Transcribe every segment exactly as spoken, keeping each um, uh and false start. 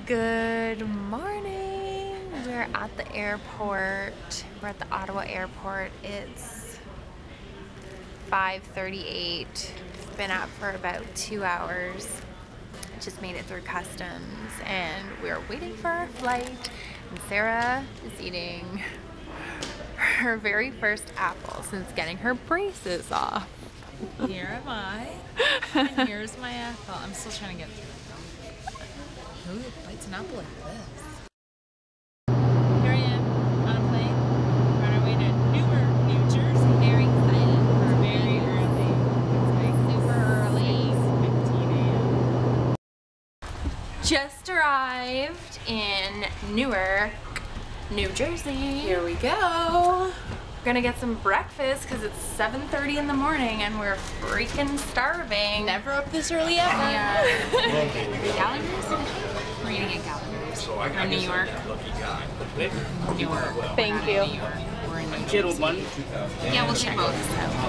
Good morning. We're at the airport. We're at the Ottawa airport. It's five thirty-eight. It's been out for about two hours. Just made it through customs and we're waiting for our flight. And Sarah is eating her very first apple since getting her braces off. Here am I, and here's my apple. I'm still trying to get through it. Who bites an apple like this? Here I am on a plane on our way to Newark, New Jersey. Very excited. We're very early. It's like Super early. six fifteen a m Just arrived in Newark, New Jersey. Here we go. We're gonna get some breakfast because it's seven thirty in the morning and we're freaking starving. Never up this early ever. Yeah. Gallagher's? We're eating at Gallagher's. From New York. Newark. Thank you. New York. We're in New Jersey. Yeah, we'll check both.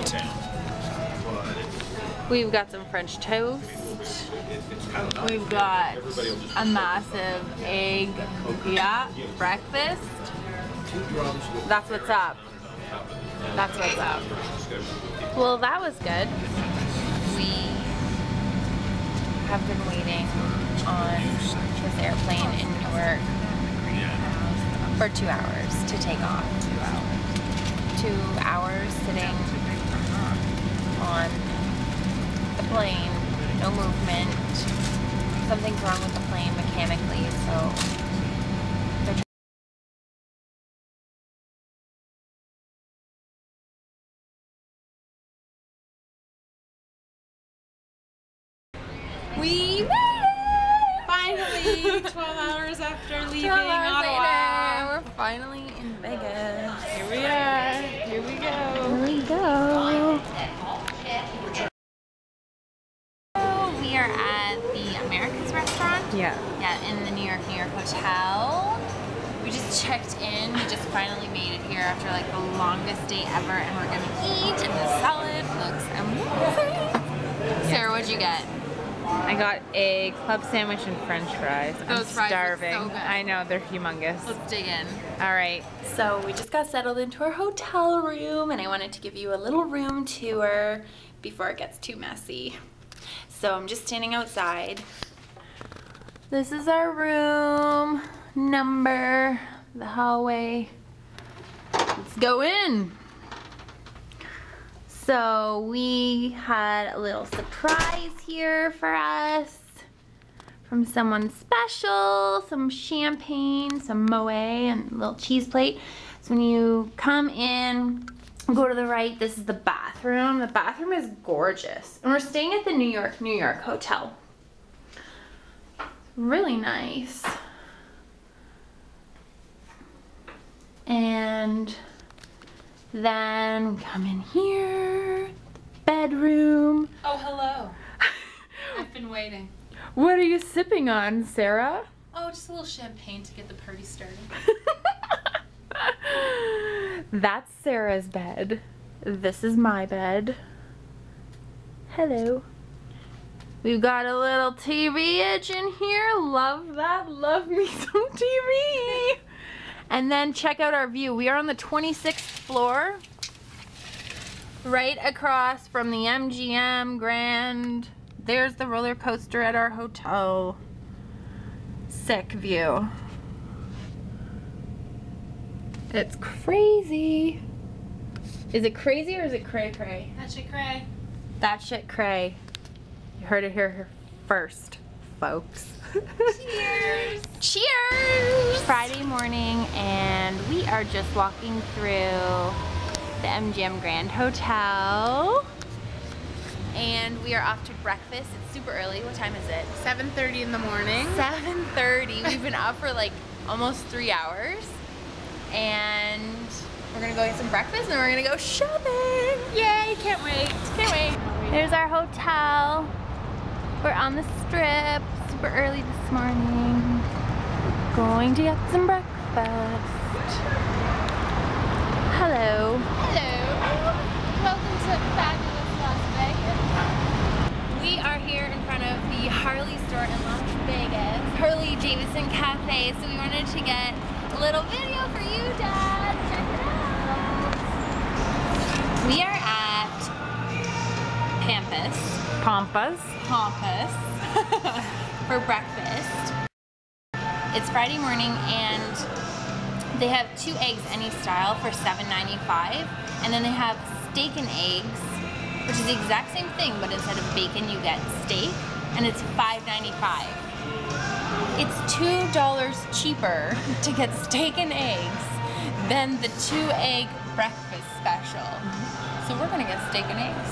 We've got some French toast. We've got a massive egg, yeah, breakfast. That's what's up. That's what's up. Well, that was good. We have been waiting on this airplane in Newark for two hours to take off. Two hours. Two hours sitting on the plane, no movement. Something's wrong with the plane mechanically, so they're We made it! Finally, twelve hours after leaving twelve hours Ottawa. later, we're finally in Vegas. Here we are. Here we go. Here we go. We are at the Americas restaurant. Yeah. Yeah, in the New York, New York hotel. We just checked in. We just finally made it here after like the longest day ever, and we're gonna eat. And the salad looks amazing. Sarah, what'd you get? I got a club sandwich and French fries. I'm Those fries look starving. so good. I know, they're humongous. Let's dig in. All right. So we just got settled into our hotel room, and I wanted to give you a little room tour before it gets too messy. So I'm just standing outside. This is our room number, the hallway. Let's go in. So we had a little surprise here for us from someone special, some champagne, some Moët, and a little cheese plate. So when you come in, go to the right, this is the bathroom. The bathroom is gorgeous. And we're staying at the New York, New York hotel. Really nice. And then we come in here, bedroom. Oh, hello. I've been waiting. What are you sipping on, Sarah? Oh, just a little champagne to get the party started. That's Sarah's bed. This is my bed. Hello. We've got a little T V edge in here. Love that. Love me some T V. And then check out our view. We are on the twenty-sixth floor. Right across from the M G M Grand. There's the roller coaster at our hotel. Sick view. It's crazy. Is it crazy or is it cray cray? That shit cray. That shit cray. You heard it here first, folks. Cheers. Cheers! Friday morning, and we are just walking through the M G M Grand Hotel. And we are off to breakfast. It's super early. What time is it? seven thirty in the morning. seven thirty. We've been up for like almost three hours. And we're gonna go get some breakfast and we're gonna go shopping. Yay, can't wait. Can't wait. There's our hotel. We're on the strip. Super early this morning. Going to get some breakfast. Hello. Hello. Welcome to fabulous Las Vegas. We are here in front of the Harley store in Las Vegas. Harley Davison Cafe, so we wanted to get a little video for you, Dad. Check it out. We are at Pampas. Pampas. Pampas for breakfast. It's Friday morning and they have two eggs any style for seven ninety-five, and then they have steak and eggs, which is the exact same thing, but instead of bacon you get steak, and it's five ninety-five. It's two dollars cheaper to get steak and eggs than the two egg breakfast special. So we're gonna get steak and eggs.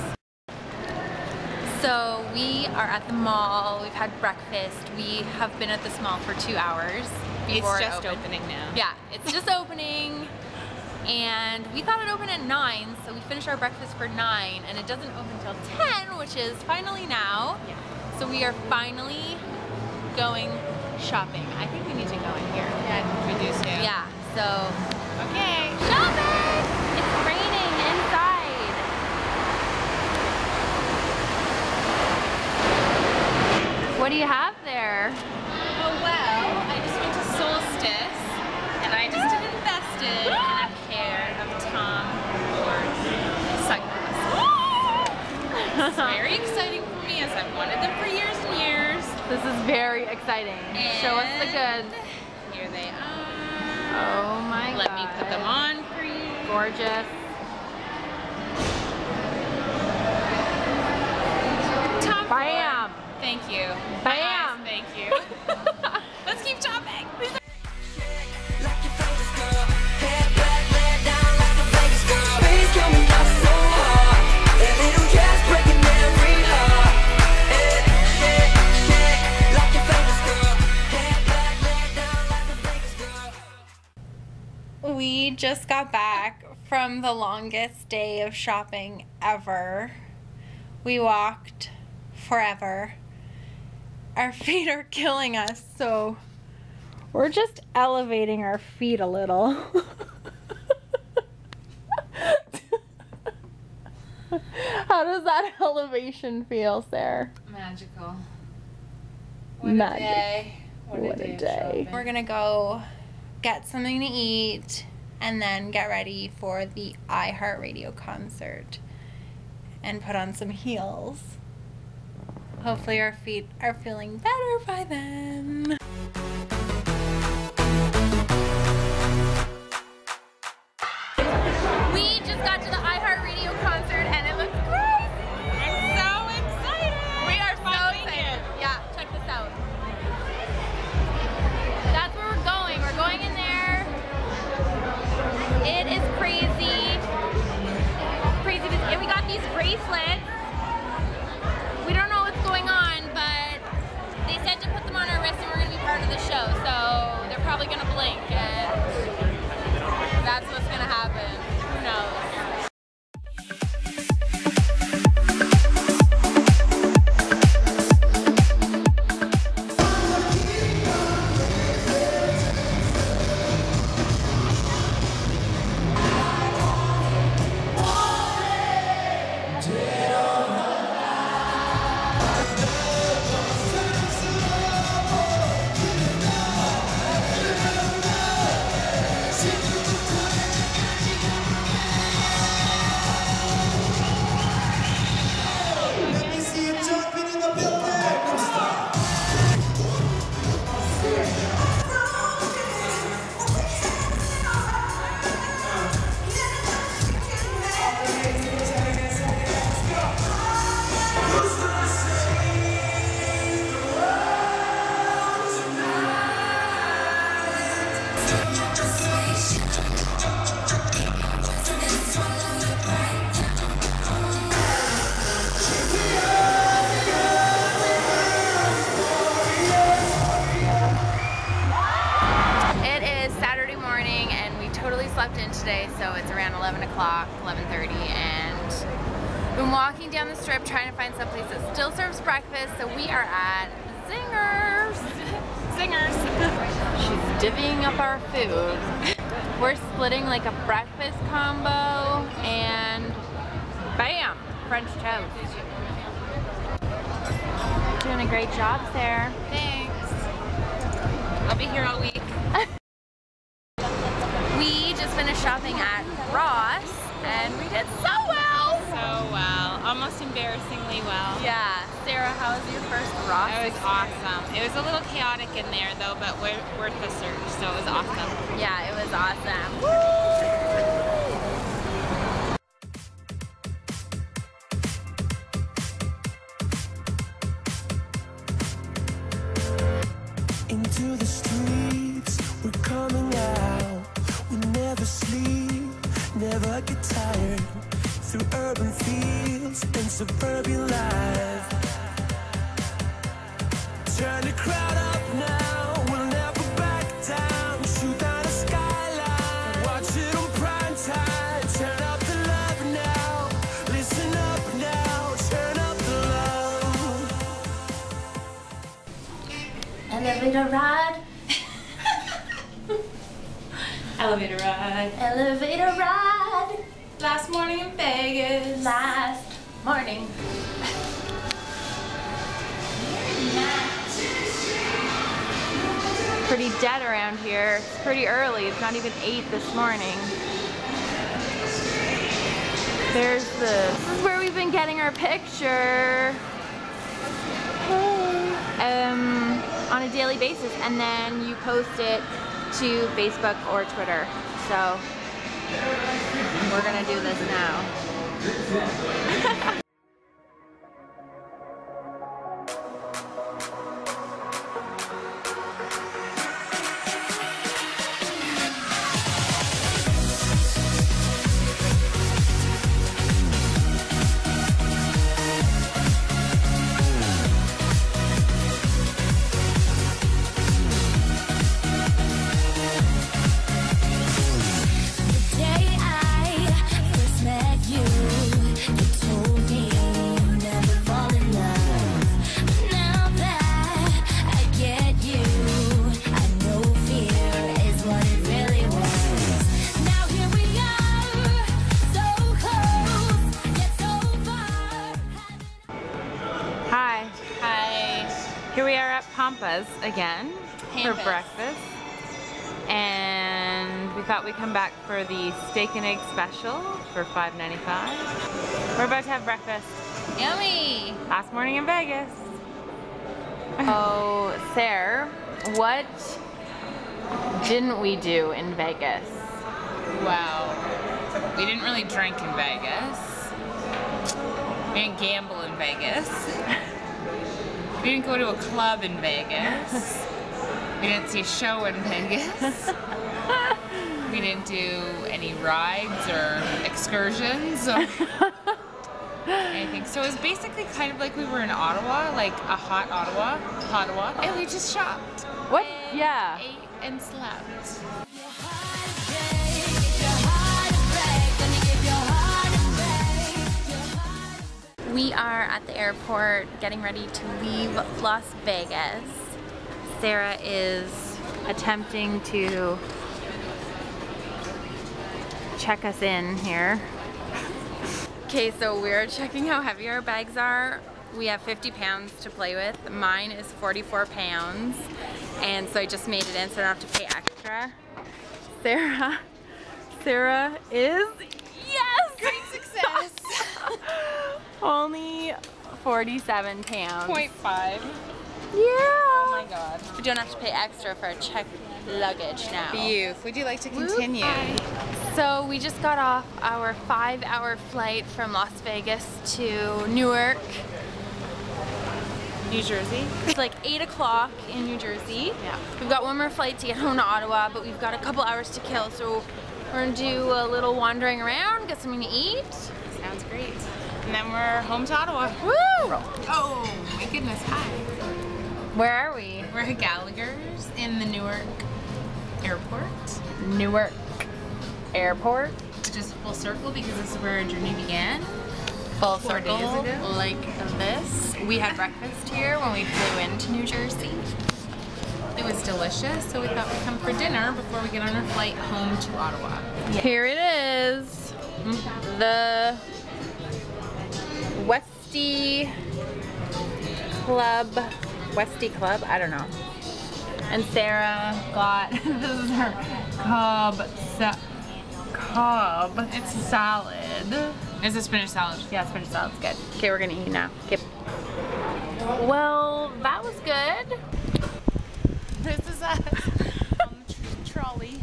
So we are at the mall, we've had breakfast, we have been at this mall for two hours. It's just it opening now. Yeah, it's just opening. And we thought it opened at nine, so we finished our breakfast for nine, and it doesn't open until ten, which is finally now. Yeah. So we are finally going shopping. I think we need to go in here. Yeah, I think we do too. Yeah, so. Okay. Shopping! It's raining inside. What do you have there? Oh well, I just went to Solstice and I just invested in a pair of Tom Ford sunglasses. It's very exciting for me as I've wanted them for years and years. This is very exciting. And show us the goods. Here they are. Oh my god. Let me put them on for you. Gorgeous. Tom Bam! Ford. Thank you. Bam! My eyes, thank you. Let's keep shopping. We just got back from the longest day of shopping ever. We walked forever. Our feet are killing us, so we're just elevating our feet a little. How does that elevation feel, Sarah? Magical. What Magic. a day. What, What a day. a of day. shopping. We're gonna go get something to eat and then get ready for the iHeartRadio concert and put on some heels. Hopefully our feet are feeling better by then. We just got to the iHeartRadio concert and it looks great. I'm so excited. We are so Finally excited. here. Yeah, check this out. That's where we're going. We're going in there. It is crazy. Crazy. And we got these bracelets. We don't know what's going on, but they said to put them on our wrist and we're going to be part of the show. So they're probably going to blink and that's what's going to happen. Who knows? slept in today, so it's around eleven o'clock, eleven thirty, and been walking down the strip trying to find someplace that still serves breakfast, so we are at Zingers. Zingers. She's divvying up our food. We're splitting like a breakfast combo and bam, French toast. Doing a great job, Sarah. Thanks. shopping at Ross, and we did so well! So well. Almost embarrassingly well. Yeah. Sarah, how was your first Ross? It was awesome. It was a little chaotic in there though, but we're worth the search, so it was awesome. Yeah, it was awesome. Woo! Into the streets, we're coming out. We never sleep, never get tired. Through urban fields and suburban life. Turn the crowd up now, we'll never back down. Shoot down the skyline, watch it on prime time. Turn up the love now, listen up now. Turn up the love. Elevator ride. Elevator ride. Elevator ride. Last morning in Vegas. Last morning. Pretty dead around here. It's pretty early. It's not even eight this morning. There's the, this is where we've been getting our picture. Um, on a daily basis, and then you post it to Facebook or Twitter. So we're gonna do this now. Here we are at Pampas again Pampas. for breakfast, and we thought we'd come back for the steak and egg special for five ninety-five. We're about to have breakfast. Yummy! Last morning in Vegas. Oh, Sarah, what didn't we do in Vegas? Wow. We didn't really drink in Vegas. We didn't gamble in Vegas. We didn't go to a club in Vegas. We didn't see a show in Vegas. We didn't do any rides or excursions or anything. So it was basically kind of like we were in Ottawa, like a hot Ottawa, Ottawa, and we just shopped. What? And Yeah. ate and slept. We are at the airport getting ready to leave Las Vegas. Sarah is attempting to check us in here. Okay, so we're checking how heavy our bags are. We have fifty pounds to play with. Mine is forty-four pounds. And so I just made it in so I don't have to pay extra. Sarah, Sarah is, yes! Great success! Only forty-seven pounds. point five. Yeah. Oh my god. We don't have to pay extra for checked luggage now. Beaut. Would you like to continue? So we just got off our five hour flight from Las Vegas to Newark, New Jersey? It's like eight o'clock in New Jersey. Yeah. We've got one more flight to get home to Ottawa, but we've got a couple hours to kill, so we're gonna do a little wandering around, get something to eat. Sounds great. And then we're home to Ottawa. Woo! Oh my goodness, hi. Where are we? We're at Gallagher's in the Newark airport. Newark Airport. Which is full circle because this is where our journey began. Full Four circle, days ago. like this. We had breakfast here when we flew into New Jersey. It was delicious, so we thought we'd come for dinner before we get on our flight home to Ottawa. Here it is, the Westy Club, Westy Club, I don't know. And Sarah got, this is her Cobb, Cobb. It's salad. It's a spinach salad. Yeah, spinach salad's good. Okay, we're gonna eat now. Okay. Well, that was good. This is us on the tr trolley.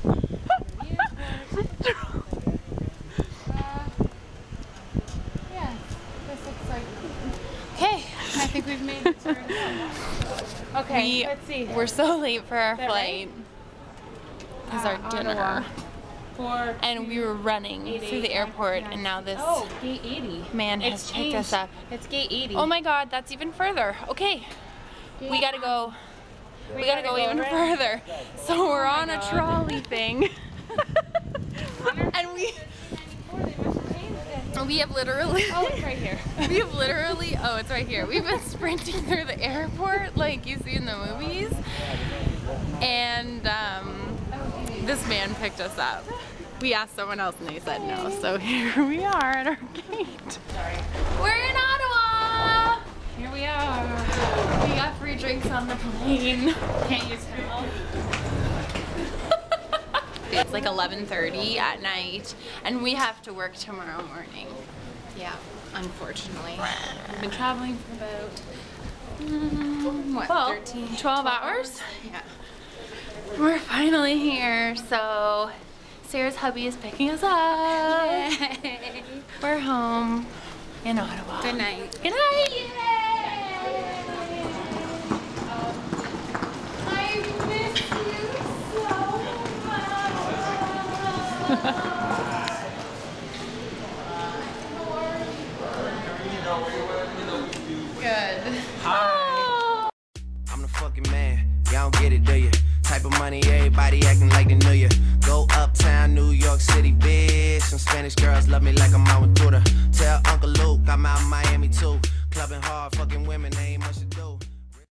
Yeah, this looks like. Okay, I think we've made it. Okay, We, let's see. We're so late for our That flight. Because our Uh, dinner. Ottawa. Four, And we were running eight, through the eight, airport, nine, and now this Oh, gate eighty. man has It's picked us changed. up. It's gate eighty. Oh my god, that's even further. Okay, we gotta go. We, gotta, gotta go, go even right- further. So we're on a God. trolley thing. And we we have literally Oh, it's right here. we have literally oh it's right here. We've been sprinting through the airport like you see in the movies. And um, this man picked us up. We asked someone else and they said no. So here we are at our gate. We're in Ottawa! Here we are. We got free drinks on the plane. Can't use Himmel. It's like eleven thirty at night and we have to work tomorrow morning. Yeah, unfortunately. We've been traveling for about Mm, what, Well, thirteen, twelve hours? Yeah. We're finally here, so Sarah's hubby is picking us up. We're home in Ottawa. Good night. Good night! Yay! I miss you so much. Good. I'm the fucking man. Y'all don't get it, do you? Type of money, everybody acting like they knew you. Go uptown, New York City, bitch. Some Spanish girls love me like I'm out with Twitter. Tell Uncle Luke I'm out in Miami too. Clubbing hard, fucking women, they ain't much to do.